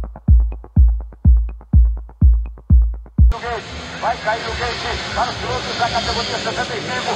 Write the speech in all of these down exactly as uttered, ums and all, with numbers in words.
Vai cair o gate para os pilotos da categoria setenta e cinco.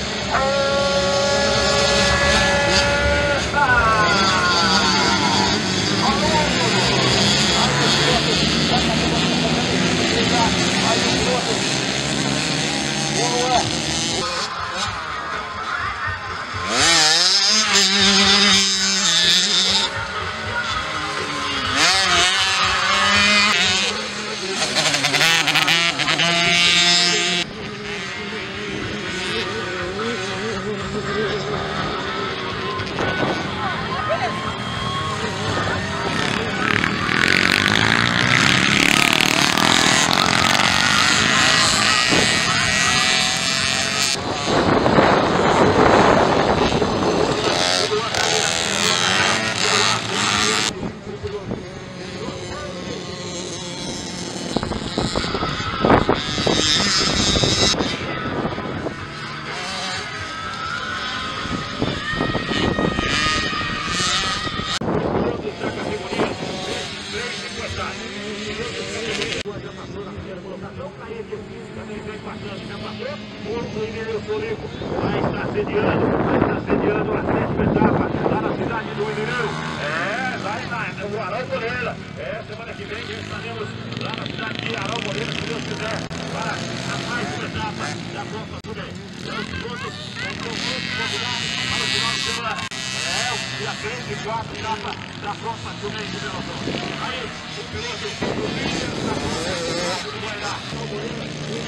Vai estar sediando, vai estar sediando a sétima etapa lá na cidade do Imirim. É, vai lá, o Arão Moreira. É, semana que vem estaremos lá na cidade de Arão Moreira, se Deus quiser, para a mais uma etapa da Copa Today. Os pilotos estão muito convidados para o final de semana. É, o dia três e quatro etapa da Copa Today de Belo Horizonte. Aí, o piloto do líder da Copa do Guainá, Arão Moreira,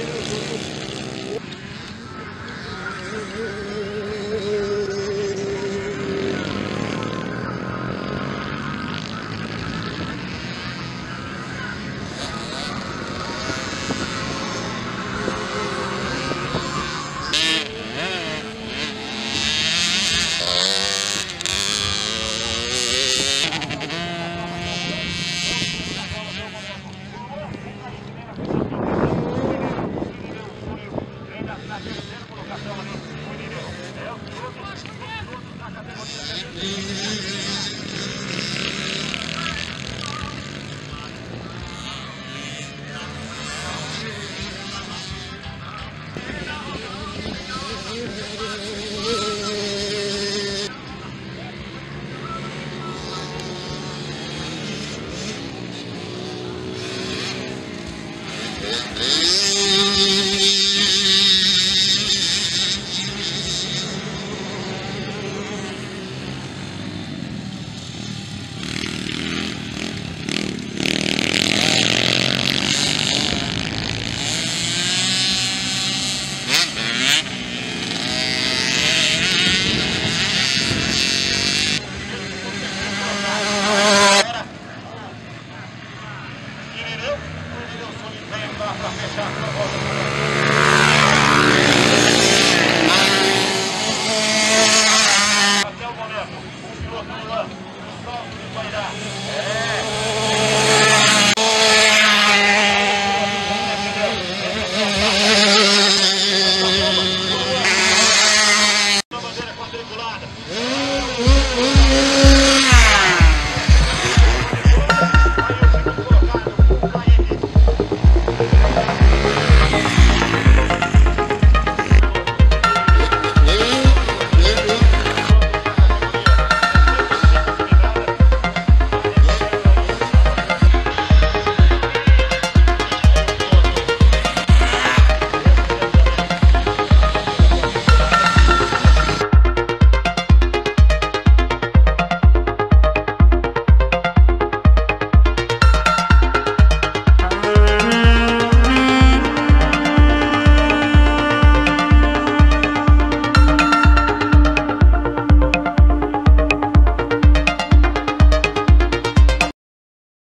líder do Three.